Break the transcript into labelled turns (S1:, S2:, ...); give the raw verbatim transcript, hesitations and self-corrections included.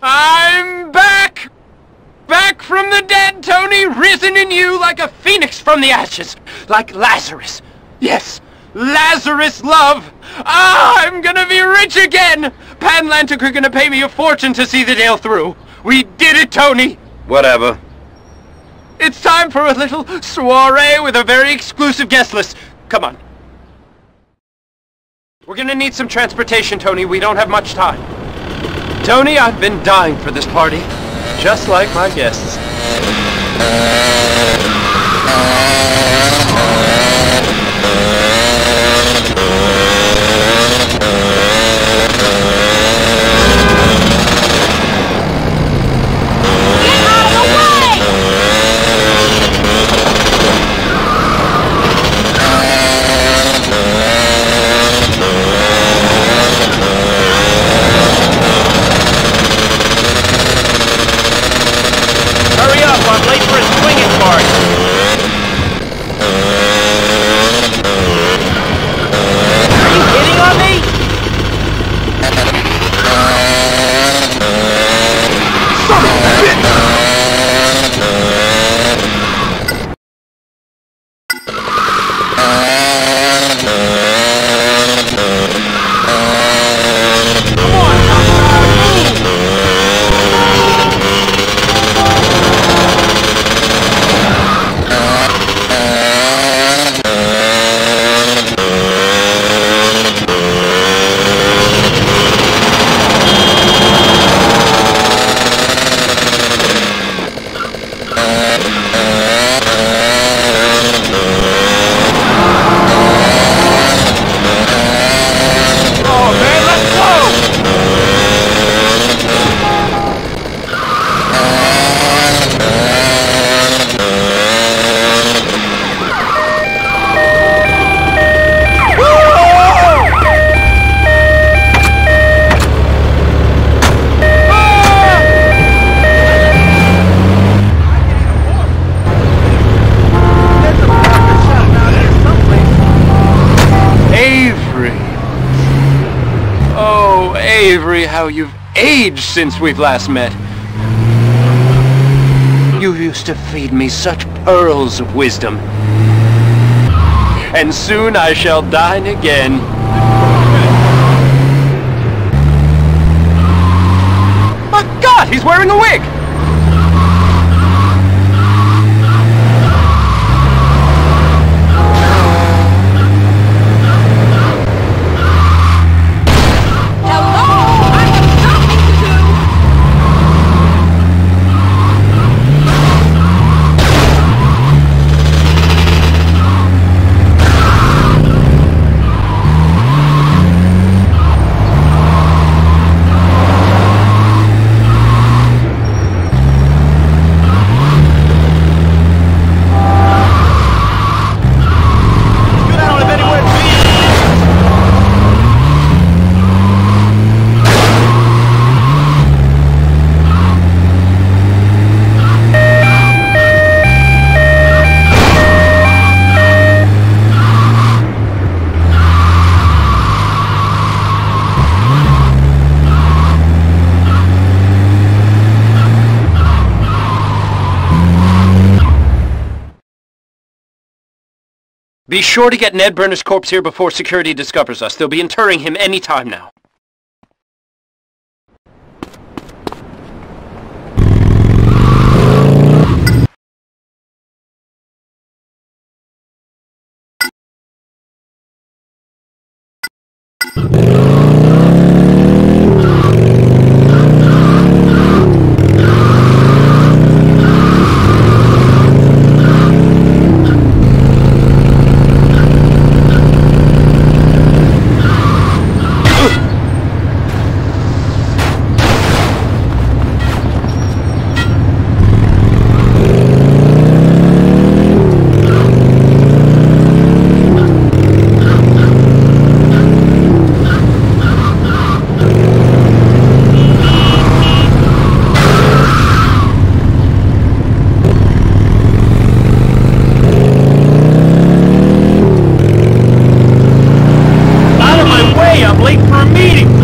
S1: I'm back! Back from the dead, Tony, risen in you like a phoenix from the ashes. Like Lazarus. Yes, Lazarus, love. Ah, I'm gonna be rich again! Panlantic are gonna pay me a fortune to see the deal through. We did it, Tony!
S2: Whatever.
S1: It's time for a little soiree with a very exclusive guest list. Come on. We're gonna need some transportation, Tony. We don't have much time. Tony, I've been dying for this party. Just like my guests. How you've aged since we've last met. You used to feed me such pearls of wisdom. And soon I shall dine again. My God, he's wearing a wig! Be sure to get Ned Burner's corpse here before security discovers us. They'll be interring him any time now. I'm late for a meeting!